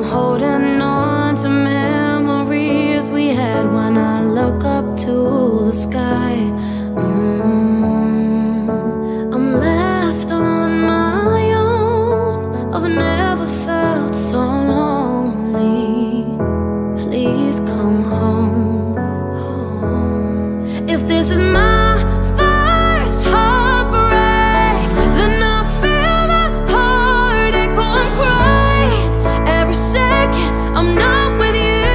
holding on to memories we had when I look up to the sky. I'm left on my own. I've never felt so lonely. Please come home, home. If this is my first heartbreak, then I feel the heartache going crying every second I'm not with you.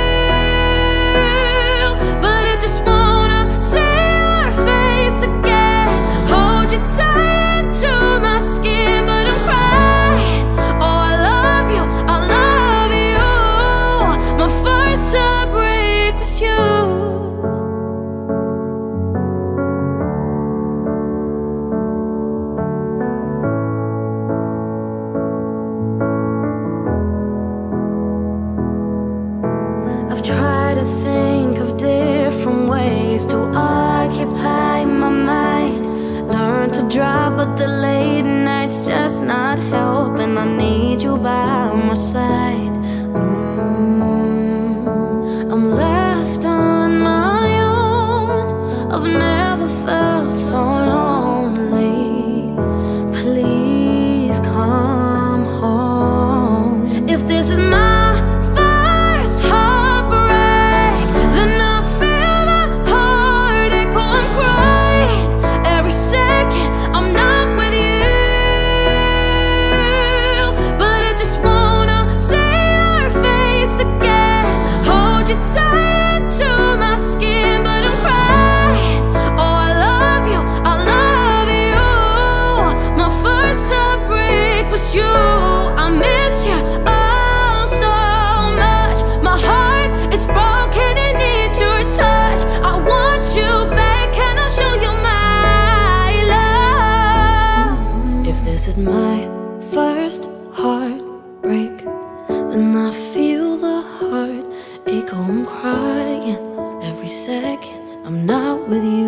But I just wanna see your face again, hold you tight to my skin. But I'm crying, oh I love you, I love you. My first heartbreak was you. I've tried to think of different ways to occupy my mind. Learn to drive, but the late nights just not helping. I need you by my side. I'm left on my own. I've never felt so lonely. Please come home. If this is my first heartbreak, then I feel the heartache going crying every second I'm not with you. But I just wanna see your face again, hold you tight to my skin. But I'm crying, oh I love you, I love you. My first heartbreak was you. I miss you oh so much. My heart is broken and needs your touch. I want you back, can I show you my love? If this is my first heartbreak, then I feel the heartache. I'm crying every second I'm not with you.